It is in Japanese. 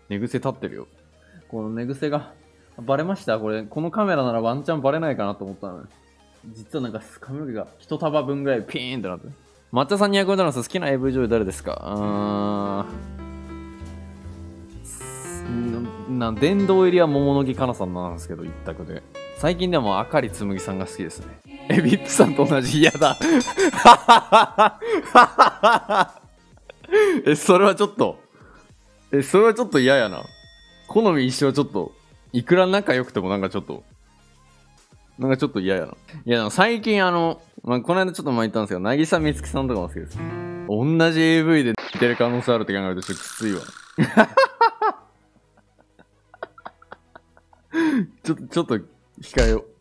寝癖立ってるよ。この寝癖が、バレましたこれ、このカメラならワンチャンバレないかなと思ったのに。実はなんか髪の毛が一束分ぐらいピーンってなってる。抹茶さん200円ドラマ好きな AV 女優誰ですか？殿堂入りは桃の木かなさんなんですけど、一択で。最近でもあかりつむぎさんが好きですね。ビップさんと同じ嫌だ。それはちょっと、それはちょっと嫌やな。好み一緒はちょっと、いくら仲良くてもなんかちょっと嫌やな。いや、でも最近まあ、この間ちょっと前言ったんですけど、渚美月さんとかも好きです。同じ AV で似てる可能性あるって考えるとちょっときついわ。ちょっと控えよう。